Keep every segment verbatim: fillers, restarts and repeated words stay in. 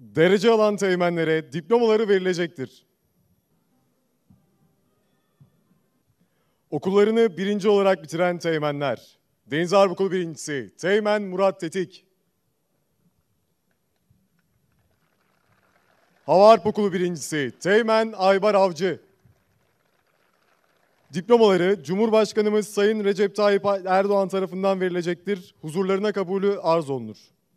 Derece alan teğmenlere diplomaları verilecektir. Okullarını birinci olarak bitiren teğmenler. Deniz Harp Okulu birincisi Teğmen Murat Tetik. Hava Harp Okulu birincisi Teğmen Aybar Avcı. Diplomaları Cumhurbaşkanımız Sayın Recep Tayyip Erdoğan tarafından verilecektir. Huzurlarına kabulü arz olunur.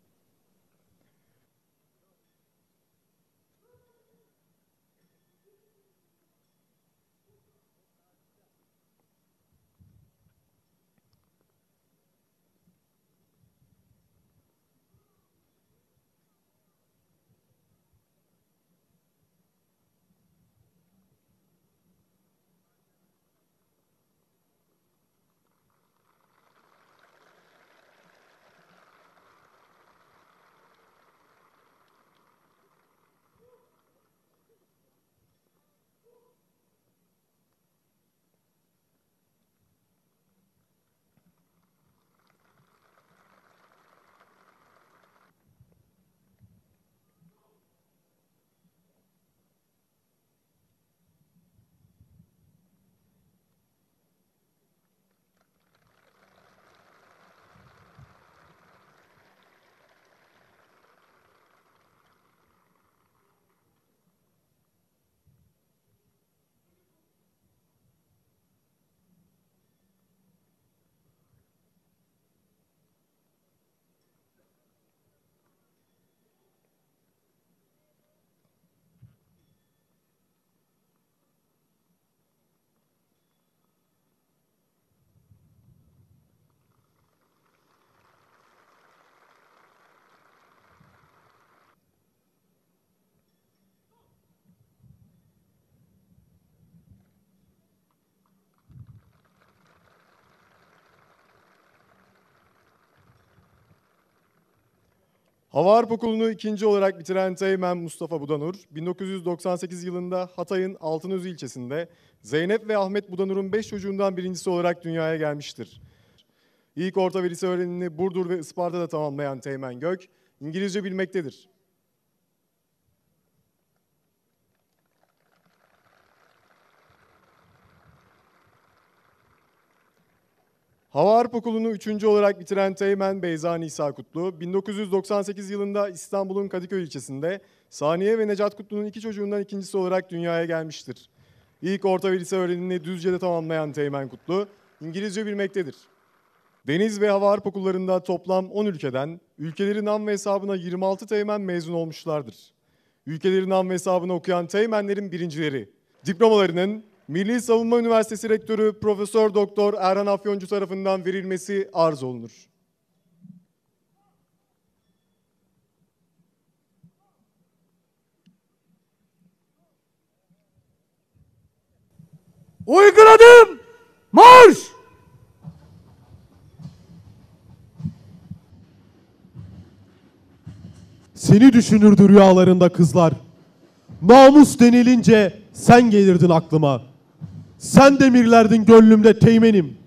Hava Harp Okulu'nu ikinci olarak bitiren Teğmen Mustafa Budanur, bin dokuz yüz doksan sekiz yılında Hatay'ın Altınözü ilçesinde Zeynep ve Ahmet Budanur'un beş çocuğundan birincisi olarak dünyaya gelmiştir. İlk orta ve lise öğrenimini Burdur ve Isparta'da tamamlayan Teğmen Gök, İngilizce bilmektedir. Hava Harp Okulu'nu üçüncü olarak bitiren Teğmen Beyza Nisa Kutlu, bin dokuz yüz doksan sekiz yılında İstanbul'un Kadıköy ilçesinde Saniye ve Necat Kutlu'nun iki çocuğundan ikincisi olarak dünyaya gelmiştir. İlk orta ve lise öğrenimini Düzce'de tamamlayan Teğmen Kutlu, İngilizce bilmektedir. Deniz ve Hava Harp Okullarında toplam on ülkeden, ülkeleri nam ve hesabına yirmi altı teğmen mezun olmuşlardır. Ülkeleri nam ve hesabına okuyan teğmenlerin birincileri, diplomalarının Milli Savunma Üniversitesi Rektörü Profesör Doktor Erhan Afyoncu tarafından verilmesi arz olunur. Uygun adım, marş! Seni düşünürdü rüyalarında kızlar. Namus denilince sen gelirdin aklıma. Sen demirlerdin gönlümde teğmenim.